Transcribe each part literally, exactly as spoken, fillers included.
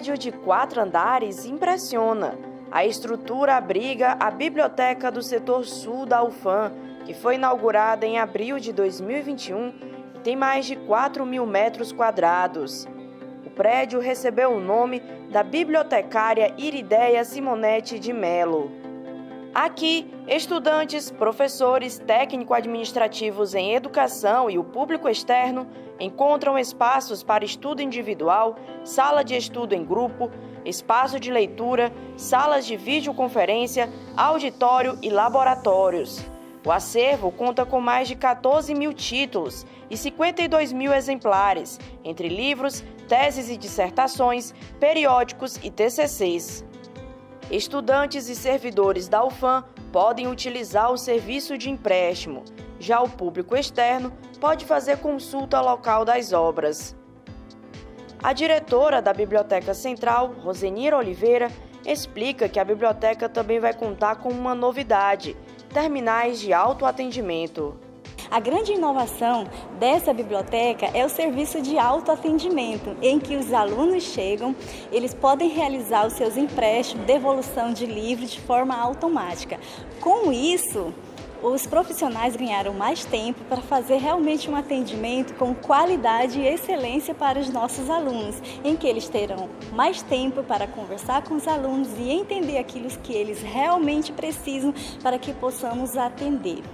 prédio de quatro andares impressiona. A estrutura abriga a Biblioteca do Setor Sul da UFAM, que foi inaugurada em abril de dois mil e vinte e um e tem mais de quatro mil metros quadrados. O prédio recebeu o nome da bibliotecária Irideia Simonetti de Mello. Aqui, estudantes, professores, técnico-administrativos em educação e o público externo encontram espaços para estudo individual, sala de estudo em grupo, espaço de leitura, salas de videoconferência, auditório e laboratórios. O acervo conta com mais de quatorze mil títulos e cinquenta e dois mil exemplares, entre livros, teses e dissertações, periódicos e T C Cs. Estudantes e servidores da UFAM podem utilizar o serviço de empréstimo. Já o público externo pode fazer consulta local das obras. A diretora da Biblioteca Central, Rosenira Oliveira, explica que a biblioteca também vai contar com uma novidade: terminais de autoatendimento. A grande inovação dessa biblioteca é o serviço de autoatendimento, em que os alunos chegam, eles podem realizar os seus empréstimos, devolução de livros de forma automática. Com isso, os profissionais ganharam mais tempo para fazer realmente um atendimento com qualidade e excelência para os nossos alunos, em que eles terão mais tempo para conversar com os alunos e entender aquilo que eles realmente precisam para que possamos atender.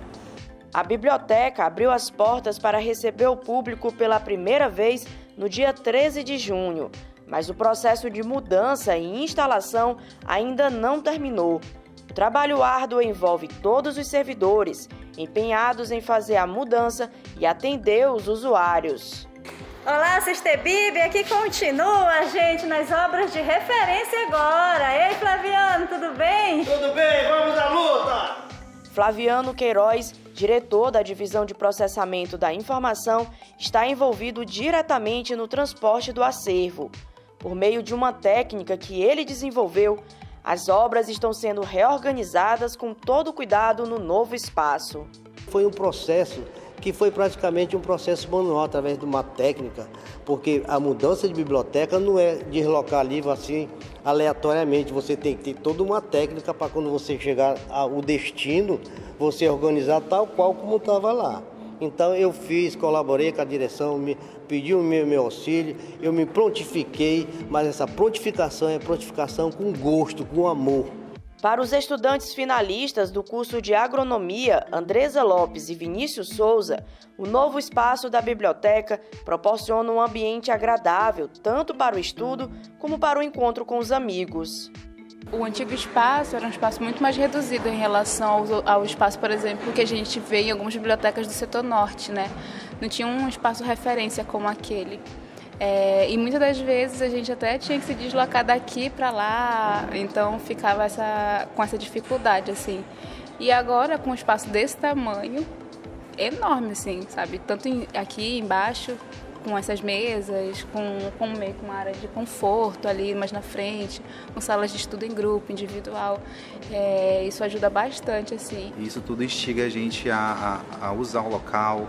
A biblioteca abriu as portas para receber o público pela primeira vez no dia treze de junho, mas o processo de mudança e instalação ainda não terminou. O trabalho árduo envolve todos os servidores, empenhados em fazer a mudança e atender os usuários. Olá, Sister Bibi, aqui continua a gente nas obras de referência agora. Ei, Flaviano, tudo bem? Tudo bem, vamos à luta! Flaviano Queiroz, diretor da Divisão de Processamento da Informação, está envolvido diretamente no transporte do acervo. Por meio de uma técnica que ele desenvolveu, as obras estão sendo reorganizadas com todo cuidado no novo espaço. Foi um processo que foi praticamente um processo manual, através de uma técnica, porque a mudança de biblioteca não é deslocar livro assim aleatoriamente, você tem que ter toda uma técnica para quando você chegar ao destino, você organizar tal qual como estava lá. Então eu fiz, colaborei com a direção, me pedi o meu, meu auxílio, eu me prontifiquei, mas essa prontificação é prontificação com gosto, com amor. Para os estudantes finalistas do curso de Agronomia, Andresa Lopes e Vinícius Souza, o novo espaço da biblioteca proporciona um ambiente agradável tanto para o estudo como para o encontro com os amigos. O antigo espaço era um espaço muito mais reduzido em relação ao, ao espaço, por exemplo, que a gente vê em algumas bibliotecas do setor norte, né? Não tinha um espaço referência como aquele. É, e muitas das vezes a gente até tinha que se deslocar daqui para lá, então ficava essa, com essa dificuldade, assim. E agora, com um espaço desse tamanho, enorme, assim, sabe? Tanto em, aqui embaixo, com essas mesas, com, com meio com uma área de conforto ali mais na frente, com salas de estudo em grupo, individual. É, isso ajuda bastante, assim. Isso tudo instiga a gente a, a, a usar o local,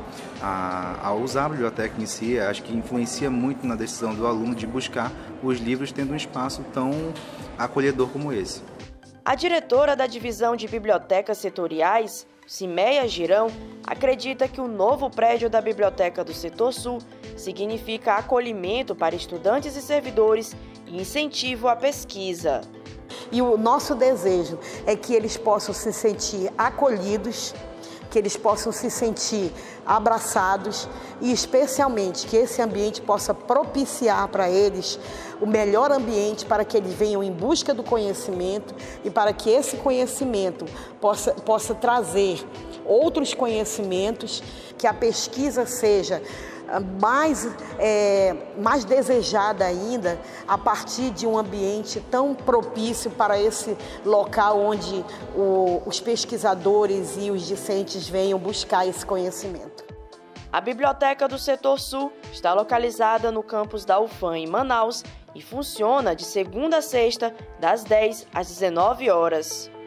a, a usar a biblioteca em si. Acho que influencia muito na decisão do aluno de buscar os livros tendo um espaço tão acolhedor como esse. A diretora da Divisão de Bibliotecas Setoriais, Cimeia Girão, acredita que o novo prédio da Biblioteca do Setor Sul significa acolhimento para estudantes e servidores e incentivo à pesquisa. E o nosso desejo é que eles possam se sentir acolhidos, que eles possam se sentir abraçados e, especialmente, que esse ambiente possa propiciar para eles o melhor ambiente para que eles venham em busca do conhecimento e para que esse conhecimento possa, possa trazer outros conhecimentos, que a pesquisa seja mais, é, mais desejada ainda a partir de um ambiente tão propício para esse local onde o, os pesquisadores e os discentes venham buscar esse conhecimento. A Biblioteca do Setor Sul está localizada no campus da UFAM em Manaus e funciona de segunda a sexta, das dez às dezenove horas.